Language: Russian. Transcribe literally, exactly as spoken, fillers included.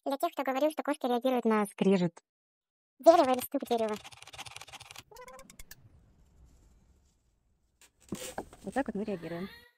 Для тех, кто говорил, что кошки реагируют на Скрежет. дерево или стук дерева. Вот так вот мы реагируем.